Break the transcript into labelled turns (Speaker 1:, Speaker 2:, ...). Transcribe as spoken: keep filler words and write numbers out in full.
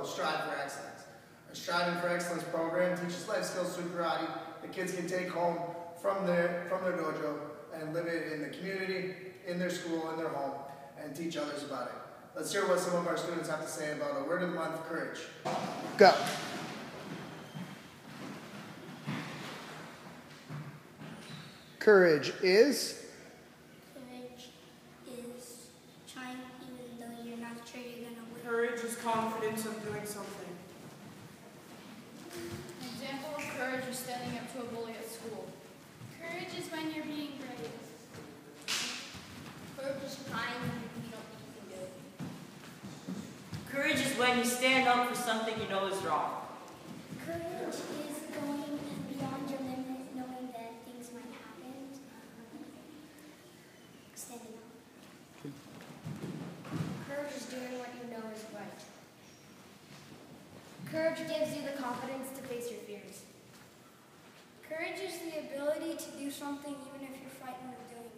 Speaker 1: Strive for Excellence. Our Striving for Excellence program teaches life skills through karate that kids can take home from their, from their dojo and live it in the community, in their school, in their home, and teach others about it. Let's hear what some of our students have to say about a word of the month, courage. Go. Courage is?
Speaker 2: Courage is trying even though you're not sure you're going to win.
Speaker 3: Courage is confidence of doing something.
Speaker 4: An example of courage is standing up to a bully at school.
Speaker 2: Courage is when you're being brave.
Speaker 5: Courage is trying when you don't think you can do it.
Speaker 6: Courage is when you stand up for something you know is wrong.
Speaker 2: Courage is going beyond your limit, knowing that things might happen. Standing up.
Speaker 5: Courage is doing what you know is right. Courage gives you the confidence to face your fears.
Speaker 2: Courage is the ability to do something even if you're frightened of doing it.